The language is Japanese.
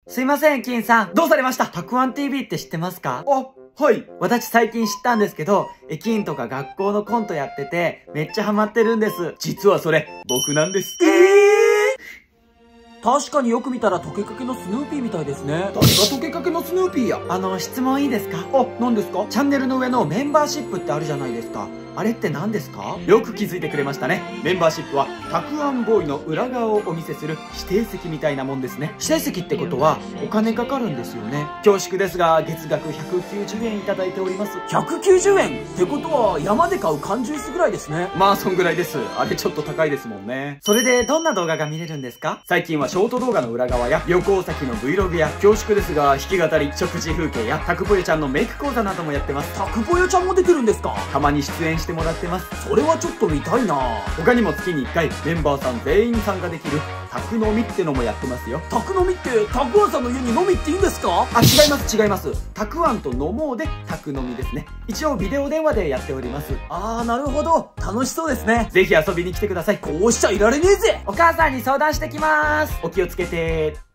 すいません、金さん。どうされました？たくあん TV って知ってますか？ はい。 私最近知ったんですけど、金とか学校のコントやってて、めっちゃハマってるんです。 実はそれ、僕なんです。 確かによく見たら溶けかけのスヌーピーみたいですね。 誰が溶けかけのスヌーピーや。 質問いいですか？ 何ですか？ チャンネルの上のメンバーシップってあるじゃないですか。あれって何ですか？ よく気づいてくれましたね。メンバーシップは、たくあんボーイの裏側をお見せする指定席みたいなもんですね。 指定席ってことは、お金かかるんですよね。 恐縮ですが、月額190円いただいております。 190円ってことは、山で買う缶ジュースぐらいですね。 まあ、そんぐらいです。あれちょっと高いですもんね。 それで、どんな動画が見れるんですか？ 最近はショート動画の裏側や、旅行先の Vlog や、恐縮ですが、弾き語り、食事風景や、タクポヨちゃんのメイク講座などもやってます。 タクポヨちゃんも出てるんですか？ たまに出演してもらってます。 それはちょっと見たいな。 他にも月に1回メンバーさん全員参加できるタク飲みってのもやってますよ。 タク飲みってたくあんさんの家に飲みっていいんですか？ 違います違います。たくあんと飲もうでタク飲みですね。一応ビデオ電話でやっております。 なるほど。楽しそうですね。 ぜひ遊びに来てください。 こうしちゃいられねえぜ。 お母さんに相談してきます。 お気をつけて。